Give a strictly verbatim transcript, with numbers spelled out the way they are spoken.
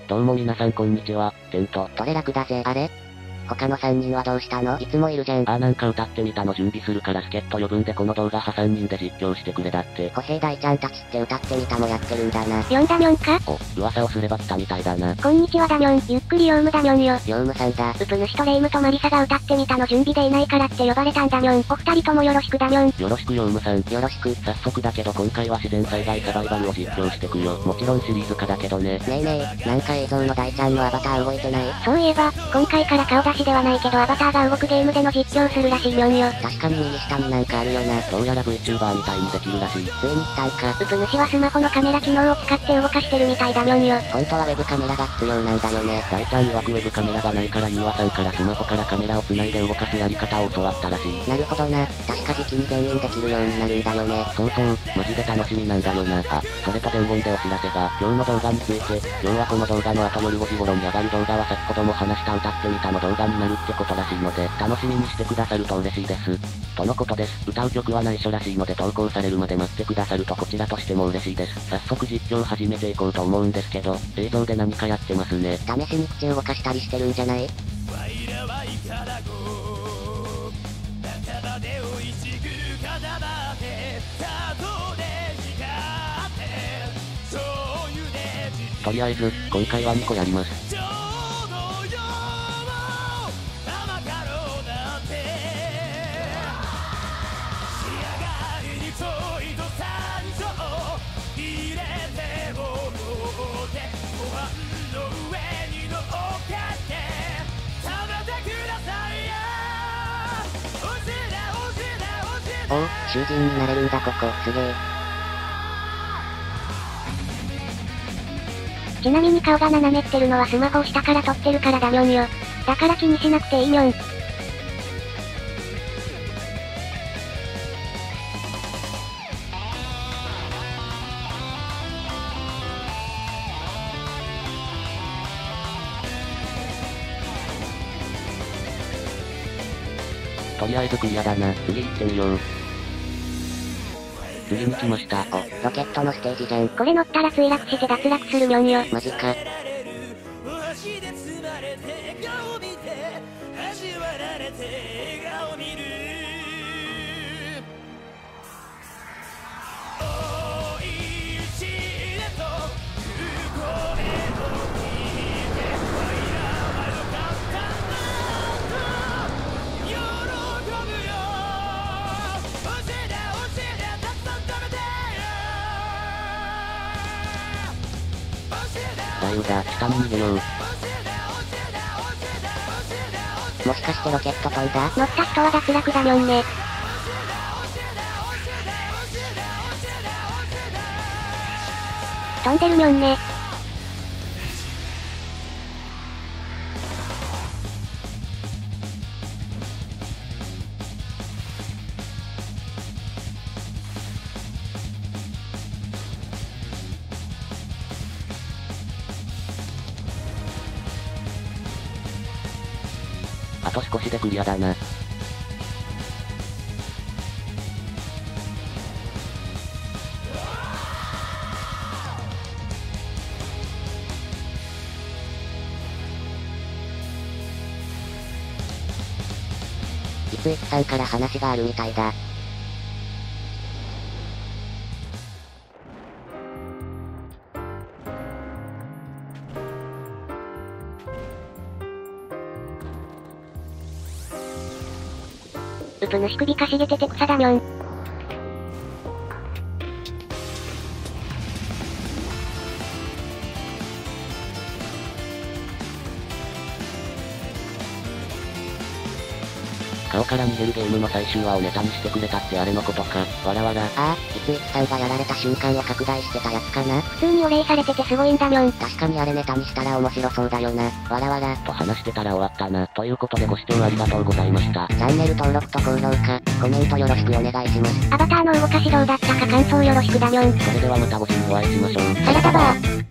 どうも皆さんこんにちは、テント。 トレラクだぜ。あれ他のさんにんはどうしたの？いつもいるじゃん。 あーなんか歌ってみたの準備するから助っ人呼ぶんでこの動画はさんにんで実況してくれだって。 歩兵大ちゃんたちって歌ってみたもやってるんだな。 ヨンダミョンか？ お、噂をすれば来たみたいだな。 こんにちはダミョン、ゆっくりヨウムダミョンよ。 ヨウムさんだ。 ウプ主とレイムとマリサが歌ってみたの準備でいないからって呼ばれたんダミョン。お二人ともよろしくダミョン。 よろしくヨウムさん。 よろしく。 早速だけど今回は自然災害サバイバルを実況してくよ。もちろんシリーズ化だけどね。 ねえねえ、なんか映像の大ちゃんのアバター動いてない？ そういえば、今回から顔出しではないけどアバターが動くゲームでの実況するらしいよんよ。 確かに右下になんかあるよな。 どうやら VTuber みたいにできるらしい。 ついに来たんか。 ウプ主はスマホのカメラ機能を使って動かしてるみたいだミョンよ。 本当はウェブカメラが必要なんだよね。 大ちゃん曰くウェブカメラがないからユーワさんからスマホからカメラを繋いで動かすやり方を教わったらしい。 なるほどな。確か時期に全員できるようになるんだよね。 そうそう、マジで楽しみなんだよな。あ、それと伝言でお知らせが、今日の動画について、今日はこの動画の後夜ごじ頃に上がる動画は先ほども話した歌ってみたの動画になるってことらしいので、楽しみにしてくださると嬉しいです。とのことです。歌う曲は内緒らしいので投稿されるまで待ってくださるとこちらとしても嬉しいです。早速実況始めていこうと思うんですけど、映像で何かやってますね。 試しに口動かしたりしてるんじゃない？ とりあえず、今回はにこやります。 おお、囚人になれるんだここ、すげえ。 ちなみに顔が斜めってるのはスマホを下から撮ってるからだミョンよ。だから気にしなくていいミョン。 とりあえずクリアだな。次行ってみよう。次に来ました。 お、ロケットのステージじゃん。 これ乗ったら墜落して脱落するミョンよ。 マジか。 大丈夫だ、下に逃げよう。 もしかしてロケット飛んだ？ 乗った人は脱落だミョンね。飛んでるミョンね。 あと少しでクリアだな。 いついつさんから話があるみたいだ。 ウプ主首かしげてて草だミョン。 顔から逃げるゲームの最終話をネタにしてくれたってあれのことか。わらわら。 ああ、いついつさんがやられた瞬間を拡大してたやつかな。 普通にお礼されててすごいんだミョン。 確かにあれネタにしたら面白そうだよな。わらわら。 と話してたら終わったな。ということでご視聴ありがとうございました。 チャンネル登録と高評価、コメントよろしくお願いします。 アバターの動かしどうだったか感想よろしくだミョン。 それではまたご視聴お会いしましょう。 サラダバー。